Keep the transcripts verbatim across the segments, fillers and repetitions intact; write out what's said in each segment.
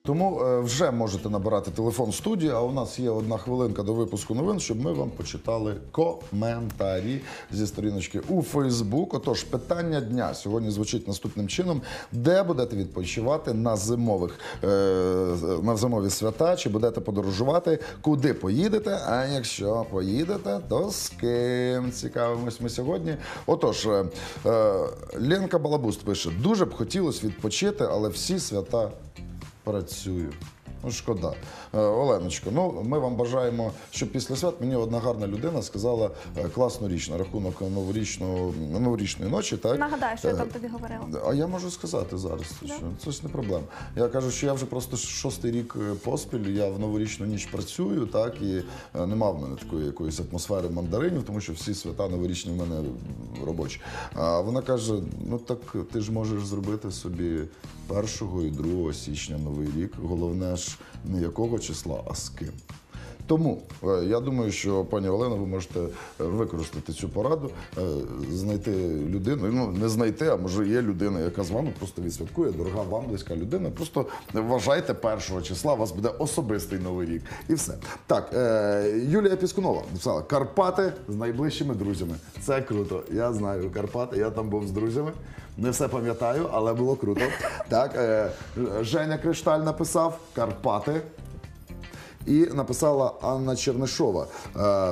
Тому е, вже можете набирати телефон студії, а у нас є одна хвилинка до випуску новин, щоб ми вам почитали коментарі зі сторіночки у Фейсбук. Отож, питання дня сьогодні звучить наступним чином. Де будете відпочивати на зимових, е, на зимові свята? Чи будете подорожувати? Куди поїдете? А якщо поїдете, то з ким? Цікавимось ми сьогодні. Отож, е, е, Ленка Балабуст пише: дуже б хотілося відпочити, але всі свята працюю. Ну, шкода. Е, Оленочко, ну, ми вам бажаємо, щоб після свят мені одна гарна людина сказала е, класну річ на рахунок новорічного, новорічної ночі. Так? Нагадай, що я Е, там тобі говорила. А я можу сказати зараз, Да. що це ж не проблема. Я кажу, що я вже просто шостий рік поспіль, я в новорічну ніч працюю, так, і е, нема в мене такої якоїсь атмосфери мандаринів, тому що всі свята новорічні в мене робочі. А вона каже: ну так ти ж можеш зробити собі першого і другого січня новий рік. Головне ж не якого числа, а з ким. Тому е, я думаю, що, пані Олено, ви можете використати цю пораду, е, знайти людину, ну не знайти, а може є людина, яка з вами просто відсвяткує, дорога вам близька людина. Просто вважайте першого числа, у вас буде особистий новий рік. І все. Так, е, Юлія Піскунова написала: Карпати з найближчими друзями. Це круто. Я знаю Карпати, я там був з друзями. Не все пам'ятаю, але було круто. Так, е, Женя Кришталь написав: Карпати. І написала Анна Чернишова. Е,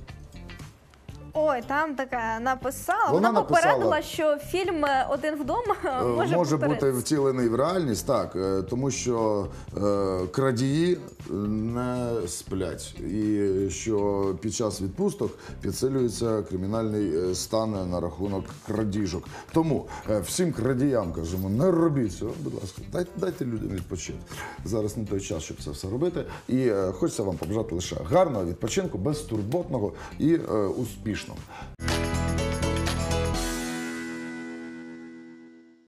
Ой, там така написала. Вона Вона, попередила, написала, що фільм «Один вдома» може, може бути повторитися. втілений в реальність, так, е, тому що е, крадії не сплять. І що під час відпусток підсилюється кримінальний е, стан на рахунок крадіжок. Тому е, всім крадіям кажемо: не робіть цього, будь ласка, дайте, дайте людям відпочити. Зараз не той час, щоб це все робити. І е, хочеться вам побажати лише гарного відпочинку, безтурботного і е, успішного.